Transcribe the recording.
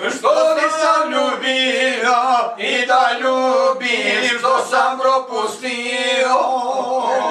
što nisam ljubio i da ljubim što sam propustio.